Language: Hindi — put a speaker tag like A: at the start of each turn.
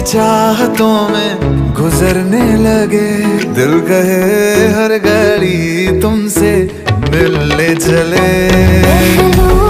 A: चाहतों में गुजरने लगे, दिल कहे हर घड़ी तुमसे मिलने चले।